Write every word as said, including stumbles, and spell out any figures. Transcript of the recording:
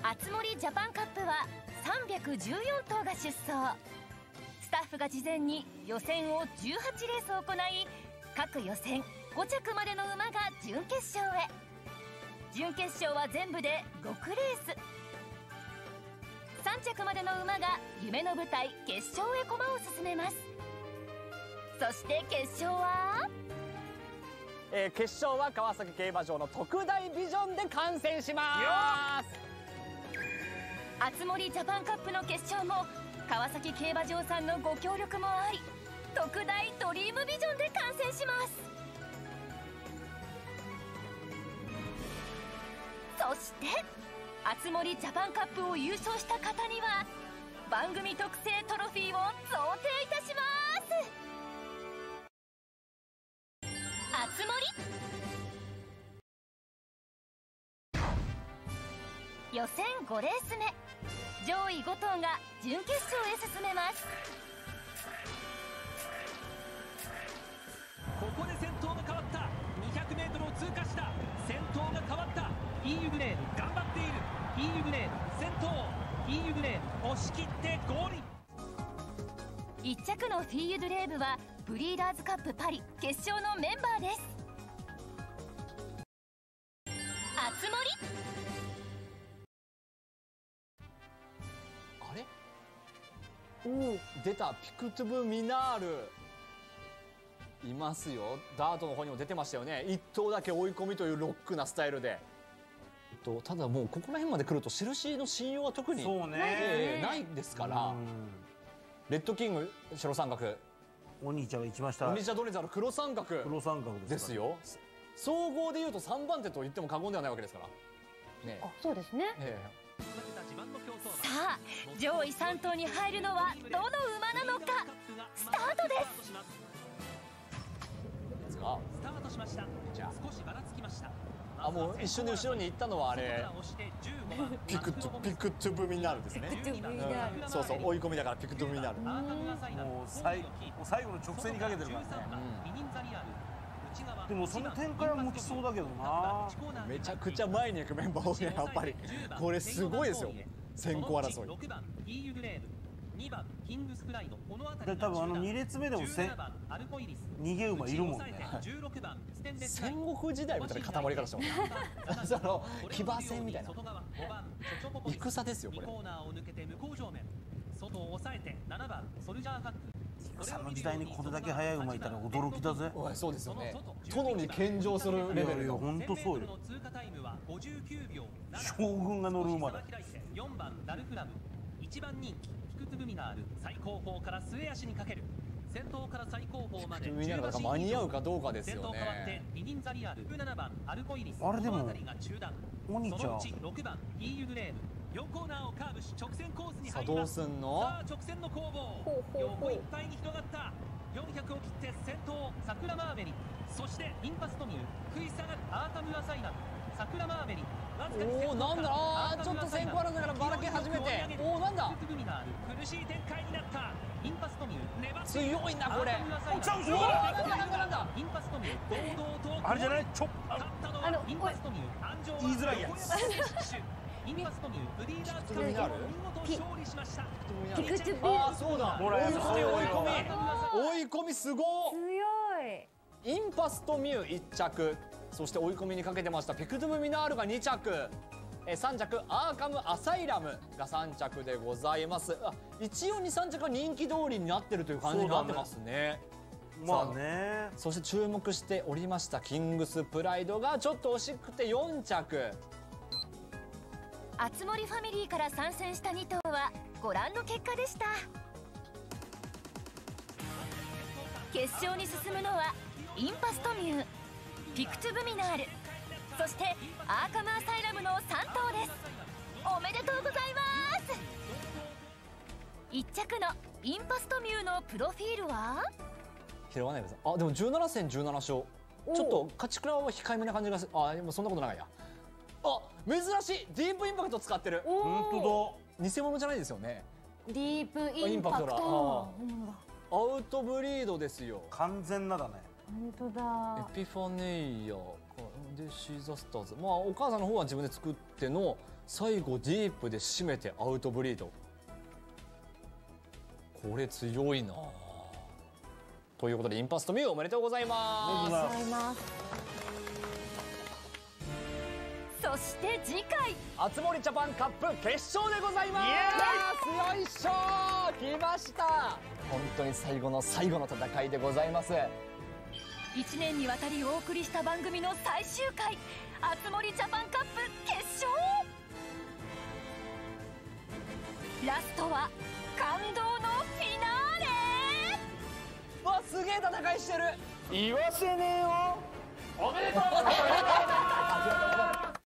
あつ森ジャパンカップはさんびゃくじゅうよんとうが出走。スタッフが事前に予選をじゅうはちレース行い、各予選ごちゃくまでの馬が準決勝へ。準決勝は全部でろくレース。さんちゃくまでの馬が夢の舞台決勝へ駒を進めます。そして決勝は、 えー、決勝は川崎競馬場の特大ビジョンで観戦します。 あつ森ジャパンカップの決勝も川崎競馬場さんのご協力もあり、特大ドリームビジョンで観戦します。そしてあつ森ジャパンカップを優勝した方には番組特製トロフィーを贈呈いたします。あつ森予選ごレース目、上位ごとうが準決勝へ進めます。 ここで先頭が変わった。 にひゃくメートル を通過した。先頭が変わった。イーユグレール頑張っている。イーユグレール先頭。イーユグレール押し切ってゴール。 いっちゃくのフィーユ・ドゥレーブはブリーダーズカップパリ決勝のメンバーです。あつ森あれ、おお、出た。ピクトゥブ・ミナールいますよ。ダートの方にも出てましたよね。いっ頭だけ追い込みというロックなスタイルで、えっと、ただもうここら辺まで来ると印の信用は特にそうね、 えーないですから。レッドキング白三角、 お兄ちゃんが一番下、 お兄ちゃんドレザーの黒三角黒三角ですですよ。総合でいうとさんばん手と言っても過言ではないわけですからね。 あ、そうですね。 えさあ上位さん頭に入るのはどの馬なのか。スタートです。 えー、あ、 スタートしました。 じゃあ少しばらつきました。 あ、もう一瞬で後ろに行ったのはあれピクトゥピクトゥブミナールですね。うん、そうそう、追い込みだからピクトゥブミナール。 もう最最後の直線にかけてるからね。でもその展開は持ちそうだけどな。 めちゃくちゃ前に行くメンバー多いね、やっぱり。これすごいですよ、先行争い。 で多分あのに列目でもせ逃げ馬いるもんね。 戦国時代みたいな塊からしたもんね。その騎馬戦みたいな戦ですよこれ。 戦の時代にこれだけ速い馬いたら驚きだぜ。 そうですよね。殿に献上するレベルの。 本当そうよ。将軍が乗る馬だ。 いちばん人気ピクトゥブミナール、最後方から末足にかける。先頭から最後方までピクトゥブミナールが間に合うかどうかですよね。 先頭変わってビニンザリアル、じゅうななばんアルコイリス、 あれでもこの辺りが中段。 お兄ちゃん、 そのうちろくばんイーユグレール、両コーナーをカーブし直線コースに入ります。 さあどうすんの。 さあ直線の攻防、横いっぱいに広がった。よんひゃくを切って先頭桜マーベリ、そしてインパストミュー、食い下がるアータムアサイラム、桜マーベリ、 おお、なんだ、あーちょっと先行争いからばらけ始めて、おお、なんだ、 苦しい展開になった。インパストミュー粘って強いなこれ。 おちゃうぞ。 なんだなんだ、 インパストミュー堂々とあれじゃない、ちょっ勝ったのはインパストミュー。安城は言いづらいやつ。 インパストミューブリーダーズカップを見事勝利しました。 ピクトゥブ、 ああそうだ、追い込み追い込み追い込みすごい。 強い。 インパストミューいっ着、そして追い込みにかけてましたピクトゥブミナールがに着、えさん着アーカムアサイラムがさん着でございます。あ、一応に、さん着は人気通りになってるという感じになってますね。 まあね。 そして注目しておりましたキングスプライドがちょっと惜しくてよん着。 あつ森ファミリーから参戦したに頭はご覧の結果でした。決勝に進むのはインパストミュー、ピクトゥブミナール、そしてアーカムアサイラムのさん頭です。おめでとうございます。いっ着のインパストミューのプロフィールは拾わないでください。あ、でもじゅうなな戦じゅうなな勝、ちょっと勝ち比べは控えめな感じがする。あ、でもそんなことないや。あ、珍しいディープインパクト使ってる。 本当だ、偽物じゃないですよね。 ディープインパクト、 アウトブリードですよ。 完全なだね。 本当だ。 エピファネイアでシーザスターズ、まあお母さんの方は自分で作っての最後ディープで締めてアウトブリード。これ強いな。ということでインパストミューおめでとうございます。 ありがとうございます。 そして次回あつ森ジャパンカップ決勝でございます。よいしょー、来ました。本当に最後の最後の戦いでございます。 いちねんにわたりお送りした番組の最終回、あつ森ジャパンカップ決勝。ラストは感動のフィナーレ。 わ、すげえ戦いしてる。 言わせねえよ。 おめでとうございます。